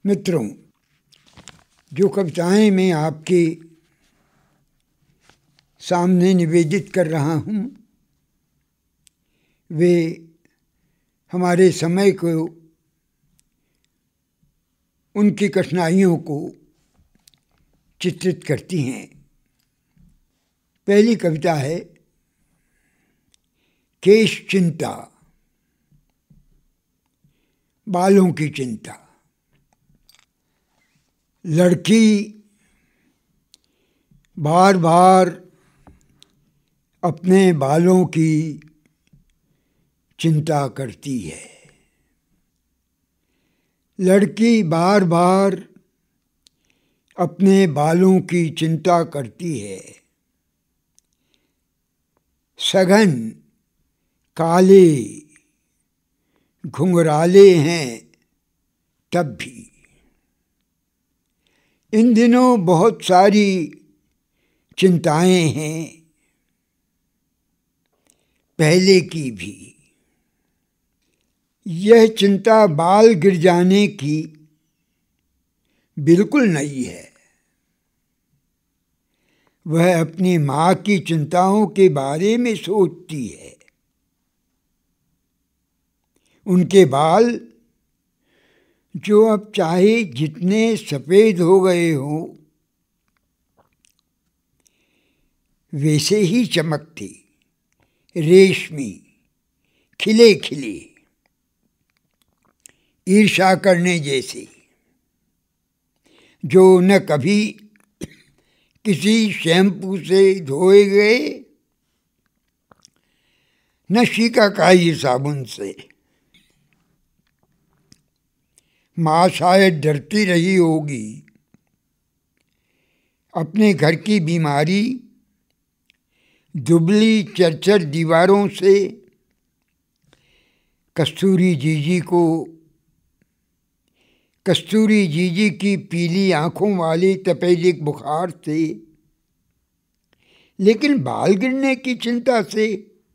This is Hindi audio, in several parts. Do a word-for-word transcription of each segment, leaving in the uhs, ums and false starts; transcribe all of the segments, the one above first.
मित्रों, जो कविताएं मैं आपके सामने निवेदित कर रहा हूँ वे हमारे समय को, उनकी कठिनाइयों को चित्रित करती हैं। पहली कविता है केश चिंता, बालों की चिंता। लड़की बार बार अपने बालों की चिंता करती है। लड़की बार बार अपने बालों की चिंता करती है। सघन काले घुंघराले हैं तब भी। इन दिनों बहुत सारी चिंताएं हैं, पहले की भी। यह चिंता बाल गिर जाने की बिल्कुल नहीं है। वह अपनी माँ की चिंताओं के बारे में सोचती है। उनके बाल जो अब चाहे जितने सफ़ेद हो गए हों, वैसे ही चमकते, रेशमी, खिले खिले, ईर्ष्या करने जैसे, जो न कभी किसी शैम्पू से धोए गए न शिकाकाई साबुन से। माँ शायद डरती रही होगी अपने घर की बीमारी, दुबली चरचर दीवारों से, कस्तूरी जीजी को, कस्तूरी जीजी की पीली आँखों वाले तपेदिक बुखार से। लेकिन बाल गिरने की चिंता से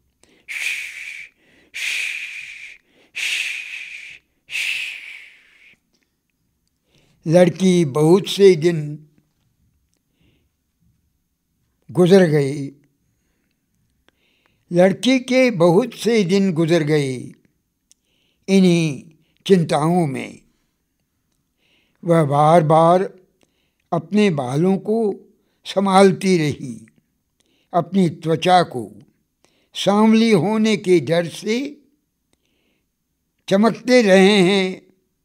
लड़की बहुत से दिन गुजर गए। लड़की के बहुत से दिन गुजर गए इन्हीं चिंताओं में। वह बार बार अपने बालों को संभालती रही, अपनी त्वचा को सांवली होने के डर से। चमकते रहे हैं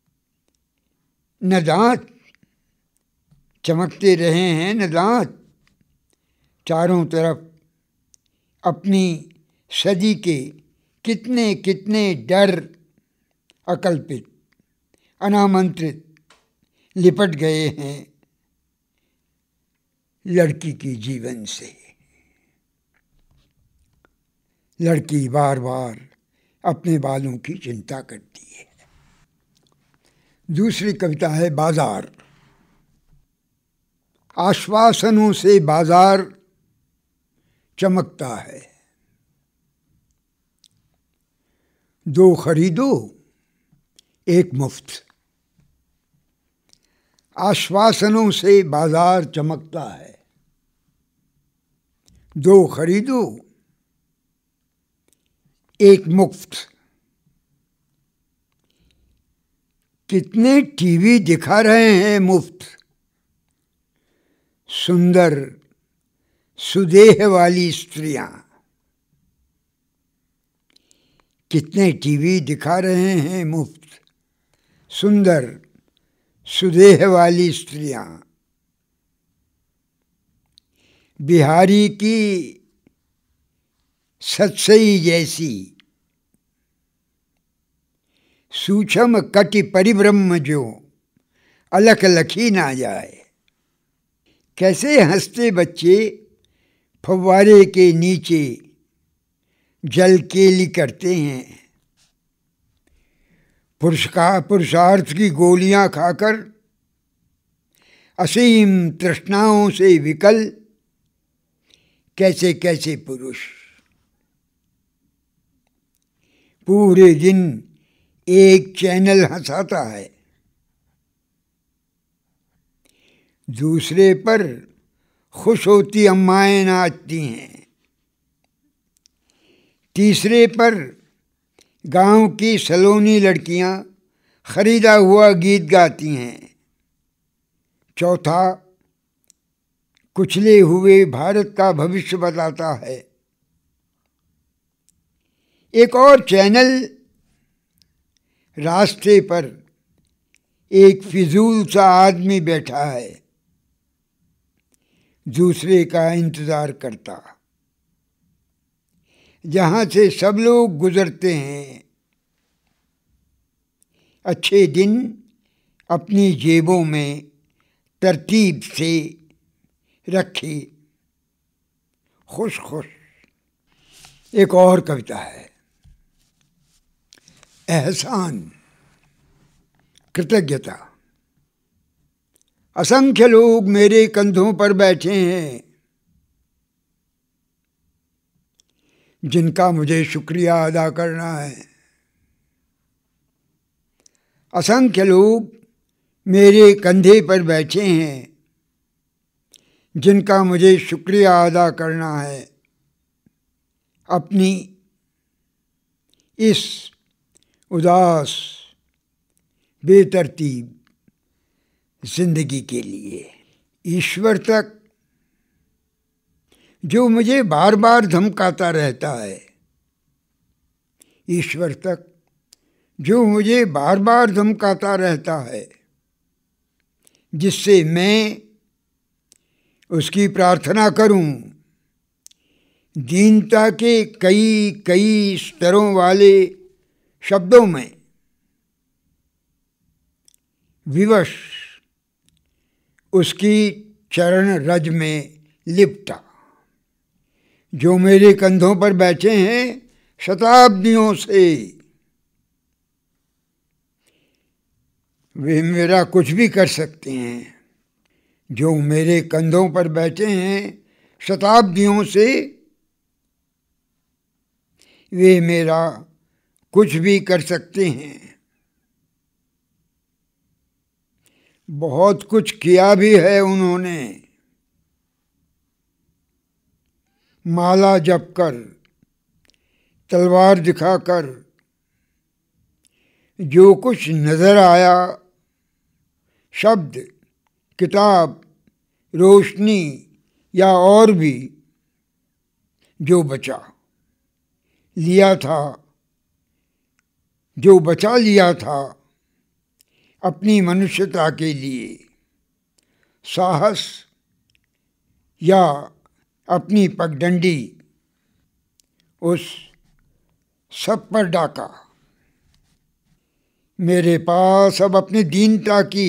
न दांत, चमकते रहे हैं न दांत। चारों तरफ अपनी सदी के कितने कितने डर अकल्पित, अनामंत्रित लिपट गए हैं लड़की की जीवन से। लड़की बार बार अपने बालों की चिंता करती है। दूसरी कविता है बाजार। आश्वासनों से बाजार चमकता है। दो खरीदो एक मुफ्त। आश्वासनों से बाजार चमकता है। दो खरीदो एक मुफ्त। कितने टीवी दिखा रहे हैं मुफ्त। सुंदर सुदेह वाली स्त्रियां कितने टीवी दिखा रहे हैं मुफ्त। सुंदर सुदेह वाली स्त्रियां। बिहारी की सत्सई जैसी सूक्ष्म कटि परिब्रह्म जो अलख लखी ना जाए। कैसे हंसते बच्चे फव्वारे के नीचे जल केली करते हैं। पुरस्कार पुरुषार्थ की गोलियां खाकर असीम तृष्णाओं से विकल कैसे कैसे पुरुष पूरे दिन एक चैनल हंसाता है। दूसरे पर खुश होती अम्माएं नाचती हैं, तीसरे पर गांव की सलोनी लड़कियां खरीदा हुआ गीत गाती हैं, चौथा कुचले हुए भारत का भविष्य बताता है। एक और चैनल रास्ते पर एक फिजूल सा आदमी बैठा है, दूसरे का इंतज़ार करता। जहाँ से सब लोग गुजरते हैं, अच्छे दिन अपनी जेबों में तरतीब से रखे, खुश खुश। एक और कविता है, एहसान, कृतज्ञता। असंख्य लोग मेरे कंधों पर बैठे हैं, जिनका मुझे शुक्रिया अदा करना है। असंख्य लोग मेरे कंधे पर बैठे हैं, जिनका मुझे शुक्रिया अदा करना है। अपनी इस उदास बेतरतीब जिंदगी के लिए ईश्वर तक जो मुझे बार बार धमकाता रहता है, ईश्वर तक जो मुझे बार बार धमकाता रहता है, जिससे मैं उसकी प्रार्थना करूं, दीनता के कई कई स्तरों वाले शब्दों में विवश उसकी चरण रज में लिपटा। जो मेरे कंधों पर बैठे हैं शताब्दियों से, वे मेरा कुछ भी कर सकते हैं। जो मेरे कंधों पर बैठे हैं शताब्दियों से, वे मेरा कुछ भी कर सकते हैं। बहुत कुछ किया भी है उन्होंने, माला जपकर, तलवार दिखाकर, जो कुछ नजर आया, शब्द, किताब, रोशनी या और भी जो बचा लिया था, जो बचा लिया था अपनी मनुष्यता के लिए, साहस या अपनी पगडंडी, उस सब पर डाका। मेरे पास अब अपनी दीनता की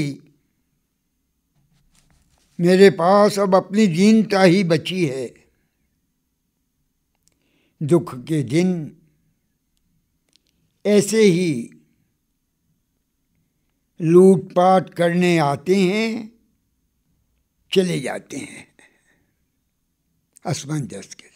मेरे पास अब अपनी दीनता ही बची है। दुख के दिन ऐसे ही लूटपाट करने आते हैं, चले जाते हैं, असमंजस के।